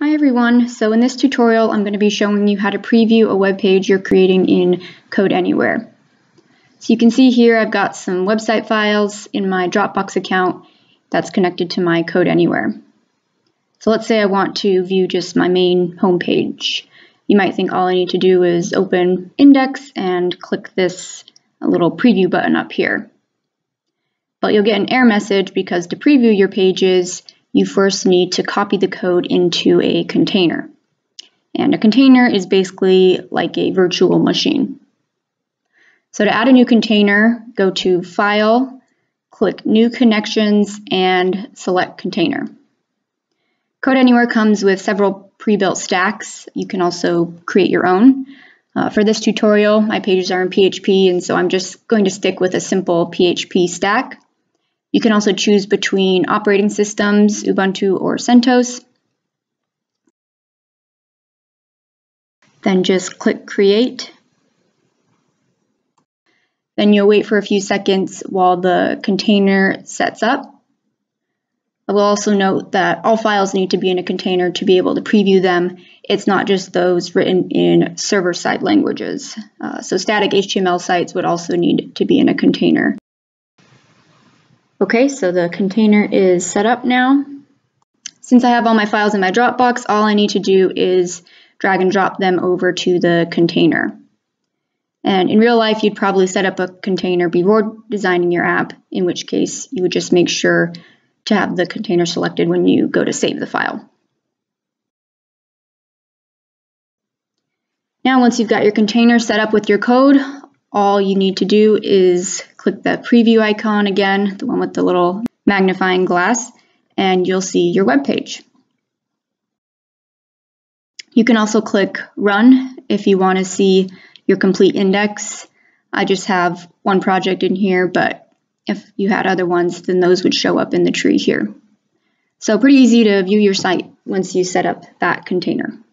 Hi everyone, so in this tutorial I'm going to be showing you how to preview a web page you're creating in Codeanywhere. So you can see here I've got some website files in my Dropbox account that's connected to my Codeanywhere. So let's say I want to view just my main home page. You might think all I need to do is open Index and click this little preview button up here. But you'll get an error message because to preview your pages you first need to copy the code into a container. And a container is basically like a virtual machine. So to add a new container, go to File, click New Connections, and select Container. Codeanywhere comes with several pre-built stacks. You can also create your own. For this tutorial, my pages are in PHP, and so I'm just going to stick with a simple PHP stack. You can also choose between operating systems, Ubuntu or CentOS. Then just click Create. Then you'll wait for a few seconds while the container sets up. I will also note that all files need to be in a container to be able to preview them. It's not just those written in server-side languages. So static HTML sites would also need to be in a container. Okay, so the container is set up now. Since I have all my files in my Dropbox, all I need to do is drag and drop them over to the container. And in real life, you'd probably set up a container before designing your app, in which case you would just make sure to have the container selected when you go to save the file. Now, once you've got your container set up with your code, all you need to do is click the preview icon again, the one with the little magnifying glass, and you'll see your web page. You can also click Run if you want to see your complete index. I just have one project in here, but if you had other ones, then those would show up in the tree here. So pretty easy to view your site once you set up that container.